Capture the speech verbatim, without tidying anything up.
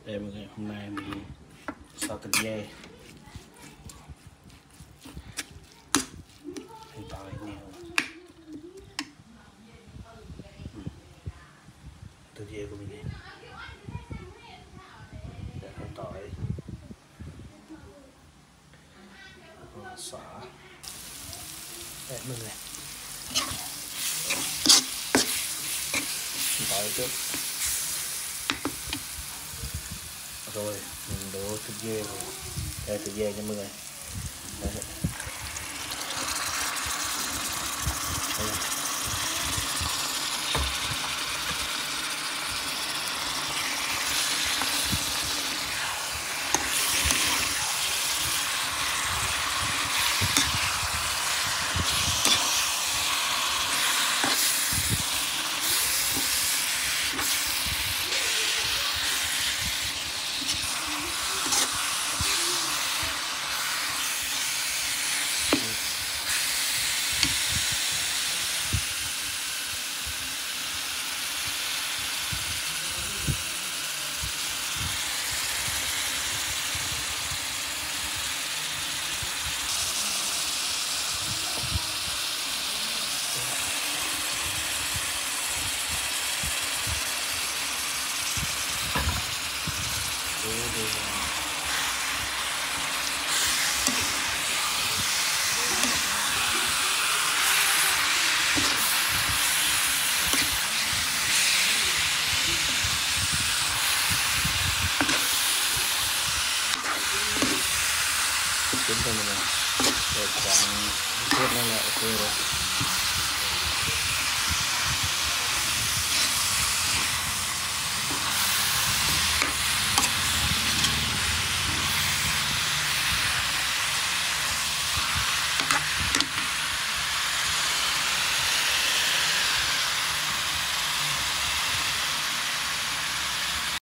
Đây mọi người, hôm nay mình xào thịt dê. Thịt tỏi nhiều. Thịt dê của mình này. Để thịt tỏi. Xả. Đây mọi người. Thịt tỏi trước. Rồi mình đổ thịt dê vào. Đây thịt dê nha mọi người. Đây. Đây. Chúng ta mình rồi khoảng phút nữa là ok rồi.